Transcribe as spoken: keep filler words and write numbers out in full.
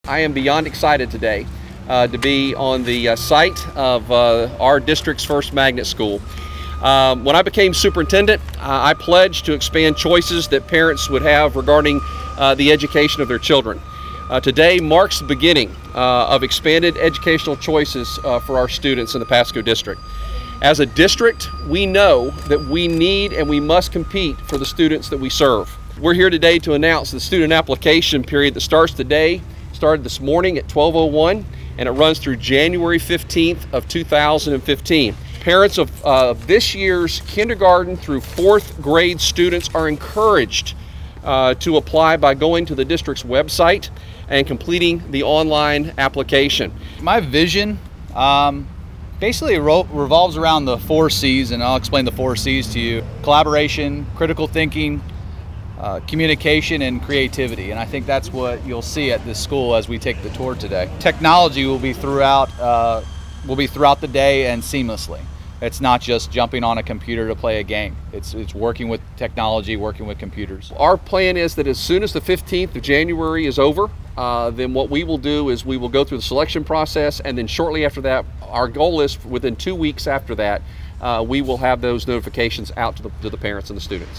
I am beyond excited today uh, to be on the uh, site of uh, our district's first magnet school. Um, when I became superintendent, uh, I pledged to expand choices that parents would have regarding uh, the education of their children. Uh, today marks the beginning uh, of expanded educational choices uh, for our students in the Pasco district. As a district, we know that we need and we must compete for the students that we serve. We're here today to announce the student application period that starts today, started this morning at twelve oh one, and it runs through January fifteenth of two thousand fifteen. Parents of uh, this year's kindergarten through fourth grade students are encouraged uh, to apply by going to the district's website and completing the online application. My vision um, basically revolves around the four C's, and I'll explain the four C's to you. Collaboration, critical thinking, uh, communication, and creativity. And I think that's what you'll see at this school as we take the tour today. Technology will be throughout, uh, will be throughout the day and seamlessly. It's not just jumping on a computer to play a game. It's, it's working with technology, working with computers. Our plan is that as soon as the fifteenth of January is over, uh, then what we will do is we will go through the selection process, and then shortly after that, our goal is within two weeks after that, uh, we will have those notifications out to the, to the parents and the students.